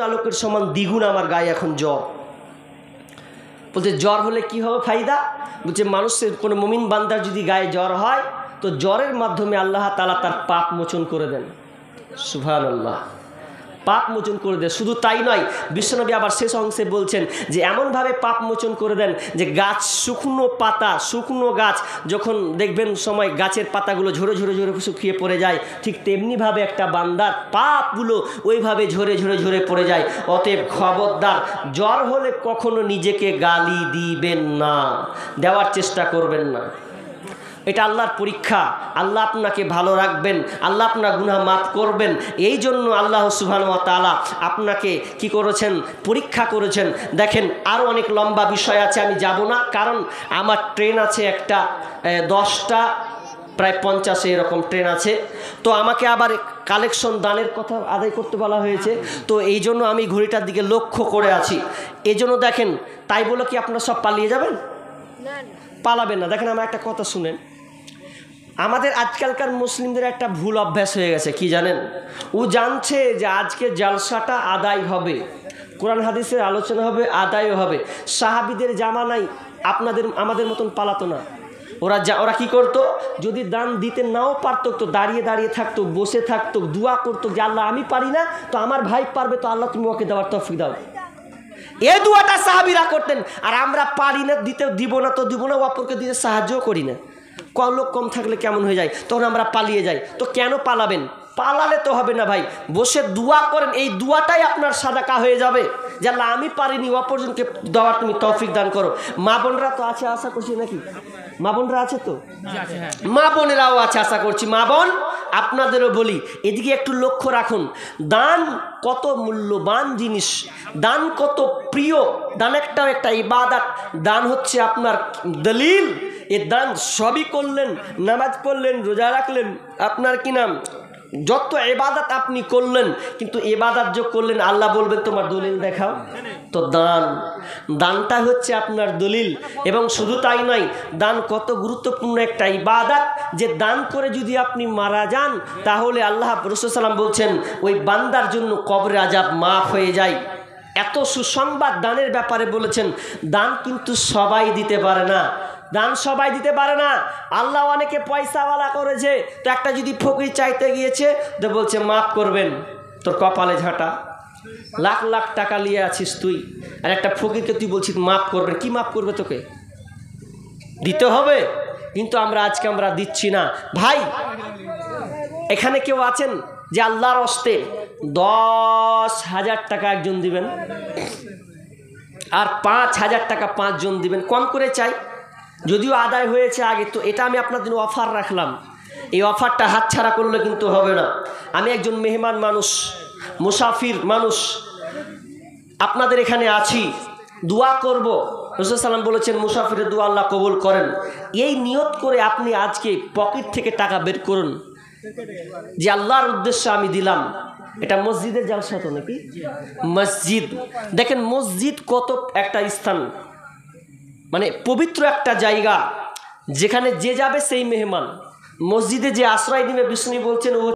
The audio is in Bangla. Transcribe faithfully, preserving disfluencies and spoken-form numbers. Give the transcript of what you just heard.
আলোকের সমান দ্বিগুণ আমার গায়ে এখন জ্বর। বলছে জ্বর হলে কি হবে ফায়দা? বলছে মানুষের কোনো মুমিন বান্দার যদি গায়ে জ্বর হয় তো জ্বরের মাধ্যমে আল্লাহ তাআলা তার পাপ মোচন করে দেন। সুবহানাল্লাহ, পাপ মোচন করে দেন। শুধু তাই নয়, বিশ্বনবী আবার শেষ অংশে বলছেন যে এমনভাবে পাপ মোচন করে দেন যে গাছ, শুকনো পাতা, শুকনো গাছ যখন দেখবেন সময় গাছের পাতাগুলো ঝরে ঝরে ঝরে শুকিয়ে পড়ে যায়, ঠিক তেমনিভাবে একটা বান্দার পাপগুলো ওইভাবে ঝরে ঝরে ঝরে পড়ে যায়। অতএব খবরদার, জ্বর হলে কখনো নিজেকে গালি দিবেন না, দেওয়ার চেষ্টা করবেন না। এটা আল্লাহর পরীক্ষা। আল্লাহ আপনাকে ভালো রাখবেন, আল্লাহ আপনার গুনাহ মাফ করবেন। এই জন্য আল্লাহ সুবহানাহু ওয়া তাআলা আপনাকে কি করেছেন? পরীক্ষা করেছেন। দেখেন, আরও অনেক লম্বা বিষয় আছে, আমি যাব না, কারণ আমার ট্রেন আছে একটা দশটা প্রায় পঞ্চাশে এরকম ট্রেন আছে। তো আমাকে আবার কালেকশন দানের কথা আদায় করতে বলা হয়েছে, তো এই জন্য আমি ঘড়িটার দিকে লক্ষ্য করে আছি। এই জন্য দেখেন, তাই বলে কি আপনারা সব পালিয়ে যাবেন? পালাবেন না। দেখেন, আমার একটা কথা শুনেন। আমাদের আজকালকার মুসলিমদের একটা ভুল অভ্যাস হয়ে গেছে, কি জানেন? ও জানছে যে আজকে জালসাটা আদায় হবে, কোরআন হাদিসের আলোচনা হবে, আদায়ও হবে। সাহাবীদের জামানায় আপনাদের আমাদের মতন পালাতো না। ওরা যা ওরা কি করতো? যদি দান দিতে নাও পারতো তো দাঁড়িয়ে দাঁড়িয়ে থাকতো, বসে থাকতো, দোয়া করতো যে আল্লাহ আমি পারি না, তো আমার ভাই পারবে, তো আল্লাহ তুমি ওকে দেওয়ার তৌফিক দাও। এই দোয়াটা সাহাবীরা করতেন। আর আমরা পারি না, দিতে দিব না তো দিব না, অপরকে দিতে সাহায্যও করি না। কম লোক কম থাকলে কেমন হয়ে যায়, তখন আমরা পালিয়ে যাই। তো কেন পালাবেন? পালালে তো হবে না ভাই, বসে দোয়া করেন, এই দোয়াটাই আপনার সাদাকা হয়ে যাবে যে আল্লাহ আমি পারিনি, অপরজনকে দেওয়ার তুমি তৌফিক দান করো। মা বোনরা তো আছে আশা করছি, নাকি মা বোনরা আছে? তো মা বোনেরাও আছে আশা করছি। মা বোন, আপনাদেরও বলি, এদিকে একটু লক্ষ্য রাখুন। দান কত মূল্যবান জিনিস, দান কত প্রিয়, দান একটাও একটা ইবাদত। দান হচ্ছে আপনার দলিল। এ দান সবই করলেন, নামাজ পড়লেন, রোজা রাখলেন, আপনার কি নাম যত ইবাদত আপনি করলেন, কিন্তু ইবাদত যে করলেন আল্লাহ বলবেন তোমার দলিল দেখাও। তো দান দানটা হচ্ছে আপনার দলিল। এবং শুধু তাই নয়, দান কত গুরুত্বপূর্ণ একটা ইবাদত যে দান করে যদি আপনি মারা যান তাহলে আল্লাহ রাসূল সাল্লাল্লাহু আলাইহি ওয়াসাল্লাম বলছেন ওই বান্দার জন্য কবরে আযাব মাফ হয়ে যায়। এত সুসংবাদ দানের ব্যাপারে বলেছেন। দান কিন্তু সবাই দিতে পারে না, দান সবাই দিতে পারে না। আল্লাহ অনেকে পয়সাওয়ালা করেছে, তো একটা যদি ফকির চাইতে গিয়েছে তো বলছে মাফ করবেন, তোর কপালে ঝাঁটা, লাখ লাখ টাকা নিয়ে আছিস তুই, আর একটা ফকিরকে তুই বলছিস মাফ করবেন। কি মাফ করবে? তোকে দিতে হবে। কিন্তু আমরা আজকে আমরা দিচ্ছি না। ভাই, এখানে কেউ আছেন যে আল্লাহর হস্তে দশ হাজার টাকা একজন দিবেন আর পাঁচ হাজার টাকা পাঁচজন দিবেন? কম করে চাই, যদিও আদায় হয়েছে আগে, তো এটা আমি আপনার জন্য অফার রাখলাম। এই অফারটা হাতছাড়া করলে কিন্তু হবে না। আমি একজন মেহমান মানুষ, মুসাফির মানুষ, আপনাদের এখানে আছি, দোয়া করব। রাসূল সাল্লাল্লাহু আলাইহি ওয়াসাল্লাম বলেছেন মুসাফিরের দোয়া আল্লাহ কবুল করেন। এই নিয়ত করে আপনি আজকে পকেট থেকে টাকা বের করুন যে আল্লাহর উদ্দেশ্যে আমি দিলাম। এটা মসজিদের জালসা তো নাকি? মসজিদ, দেখেন মসজিদ কত একটা স্থান, মানে পবিত্র একটা জায়গা, যেখানে যে যাবে সেই মেহমান। মসজিদে যে আশ্রয় নিবে, বিষ্ণু বলছেন ও